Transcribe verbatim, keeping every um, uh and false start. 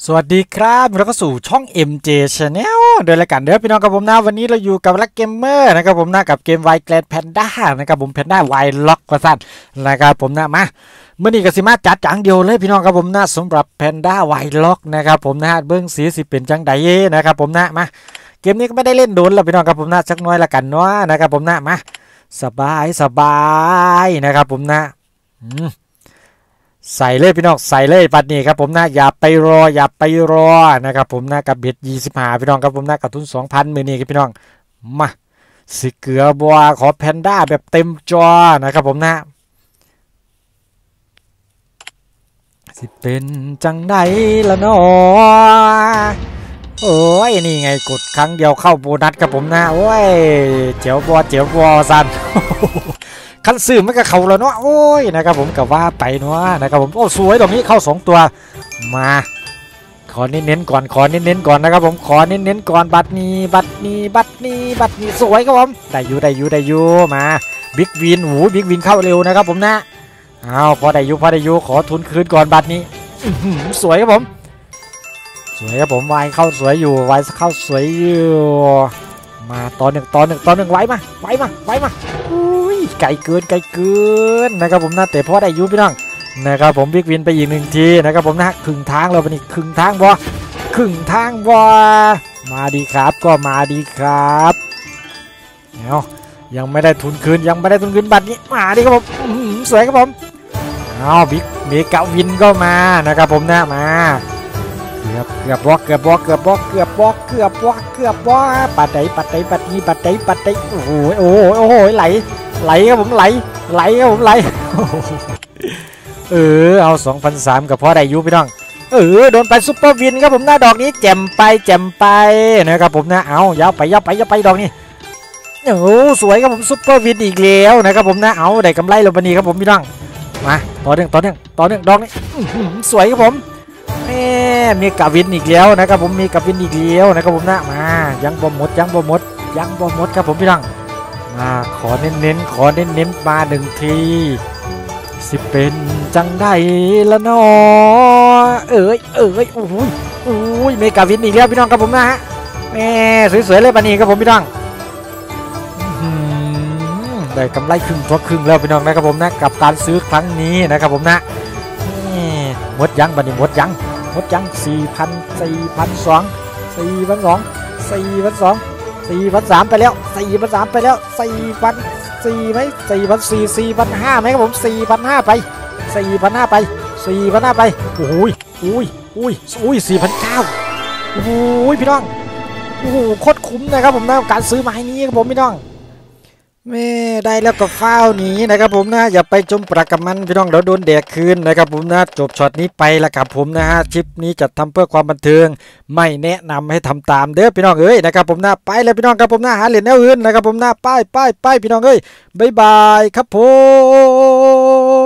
สวัสดีครับเราก็สู่ช่อง เอ็ม เจ Channel โดยรายการเด้อพี่น้องกับผมนะวันนี้เราอยู่กับลักเกมเมอร์นะครับผมนะกับเกมไวแกลนแพนด้านะครับผมแพนด้าไวล็อกกว่าสั้นนะครับผมนะมาเมื่อนี้ก็สิมาจัดจังเดียวเลยพี่น้องครับผมนะสำหรับแพนด้าไวล็อกนะครับผมนะเบื้องสีสิเป็นจังไดนะครับผมนะมาเกมนี้ก็ไม่ได้เล่นโดนแล้วพี่น้องครับผมนะสักน้อยละกันเนาะนะครับผมนะมาสบายสบายนะครับผมนะใส่เลยพี่น้องใส่เลยปัดนี้ครับผมนะอย่าไปรออย่าไปรอนะครับผมนะกับเบ็ดยี่สิบห้าพี่น้องครับผมนะกับทุนสองพันมือนี้ครับพี่น้องมาสิเกลือบัวขอแพนด้าแบบเต็มจอนะครับผมนะสิเป็นจังไดละเนาะโอ้ยนี่ไงกดครั้งเดียวเข้าโบนัสครับผมนะโอ้ยเจ๋วบัวเจ๋วบัวสันคันซื้อมันก็เขาแล้วเนาะโอ้ยนะครับผมกับว่าไปเนาะนะครับผมโอ้สวยตรงนี้เข้าสองตัวมาขอเน้นๆก่อนขอเน้นๆก่อนนะครับผมขอเน้นๆก่อนบัตรนี้บัตรนี้บัตรนี้บัตรนี้สวยครับผมได้อยู่ได้อยู่ได้อยู่มาบิ๊กวินหูบิ๊กวินเข้าเร็วนะครับผมนะเอาพอได้อยู่พอได้อยู่ขอทุนคืนก่อนบัตรนี้สวยครับผมสวยครับผมวายเข้าสวยอยู่วายเข้าสวยอยู่มาตอนหนึ่งตอนหนึ่งตอนหนึ่งไว้มาไว้มาไว้มาไกลเกินไกลเกินนะครับผมนะแต่พอได้ยุบพี่น้องนะครับผมบิ๊กวินไปอีกหนึ่งทีนะครับผมนะครึ่งทางเราเป็นอีกครึ่งทางบอครึ่งทางบอมาดีครับก็มาดีครับเอายังไม่ได้ทุนคืนยังไม่ได้ทุนคืนบัตรนี้มาดีครับผมสวยครับผมเอาบิ๊กเมกาวินก็มานะครับผมนะมาเกือบเกือบบล็อกเกือบบล็อกเกือบบล็อกเกือบบล็อกเกือบบล็อกเกือบบล็อกปัดไหนปัดไหนปัดนี้ปัดไหนปัดไหนโอ้โหโอ้โหโอ้โหไหลไหลครับผมไหลไหลครับผมไหลเออเอาสองพันสามกับพ่อได้ยุพี่น้องเออโดนไปซุปเปอร์วินครับผมหน้าดอกนี้แจ่มไปแจ่มไปนะครับผมนะเอายาวไปยาวไปยาวไปดอกนี้โอ้สวยครับผมซุปเปอร์วินอีกแล้วนะครับผมนะเอาได้กำไรลงมานีครับผมพี่น้องมาต่อเนื่องต่อเนื่องต่อเนื่องดอกนี้สวยครับผมแม่มีกาวินอีกแล้วนะครับผมมีกาวินอีกแล้วนะครับผมนะมายังบ่หมดยังบ่หมดยังบ่หมดครับผมพี่น้องมาขอเน้นๆขอเน้นๆมาหนึ่งทีสิเป็นจังได้ละเนาะเอ้ยเอ้ยโอ้ยโอ้ยเมกาวินอีกแล้วพี่น้องครับผมนะฮะแม่สวยๆเลยปานีครับผมพี่น้องได้กำไรครึ่งตัวครึ่งแล้วพี่น้องนะครับผมนะกับการซื้อครั้งนี้นะครับผมนะหมดยังบันนี้หมดยังหมดยังสี่พันสี่พันสองสี่พันสองสี่พันสองสี่พันสามไปแล้วสี่พันสามไปแล้วสี่พันสี่ไหมสี่พันสี่สี่พันห้าไหมครับผมสี่พันห้าไปสี่พันห้าไปสี่พันห้าไปโอ้ยโอ้ยโอ้ยโอ้ยสี่พันเก้าโอ้ยพี่น้องโอ้โหโคตรคุ้มนะครับผมนะการซื้อไม้นี้ครับผมพี่น้องแม่ได้แล้วก็ฟ้าวหนีนะครับผมนะอย่าไปจมปลักกับมันพี่น้องเดี๋ยวโดนแดกคืนนะครับผมนะจบช็อตนี้ไปละครับผมนะฮะคลิปนี้จัดทำเพื่อความบันเทิงไม่แนะนำให้ทำตามเด้อพี่น้องเอ้ยนะครับผมนะไปเลยพี่น้องครับผมนะหาเหรียญแนวอื่นนะครับผมนะป้ายป้ายป้ายพี่น้องเอ้ยบายบายครับผม